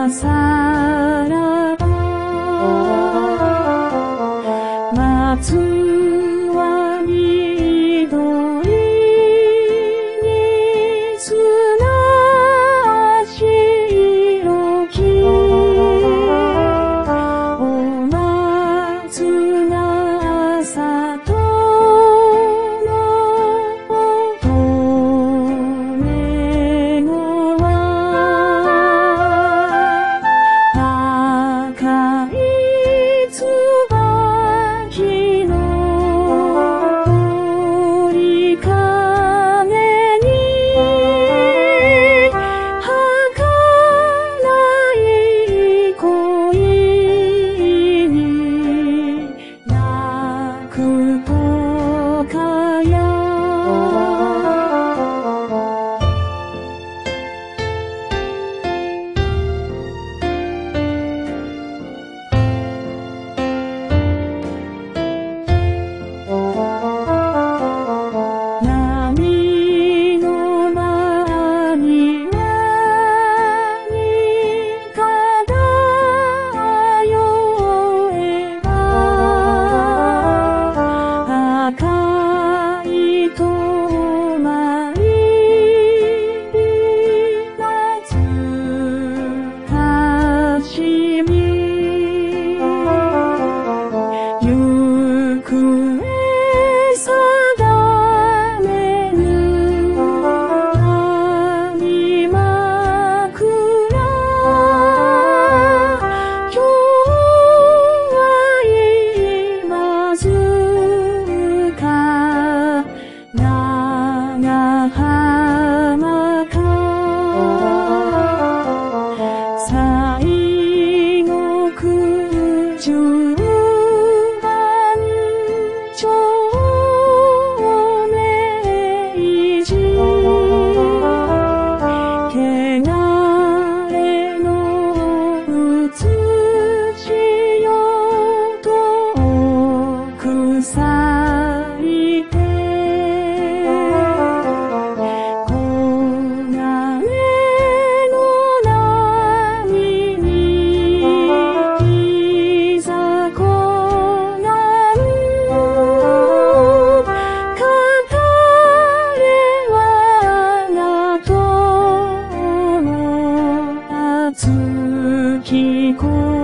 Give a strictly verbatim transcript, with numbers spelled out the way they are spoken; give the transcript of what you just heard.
さらば松は緑に砂白きお松が里の乙女の輪赤い椿の鳥かねに儚い恋に泣くとかや波の間にはに漂えば赤いとまり懐かしみ行方定めぬ谷枕今日は今ずか長浜か最後九十番丁明寺汚れの写しよと腐りて黄金の波にいざこがん語れはなとの熱き声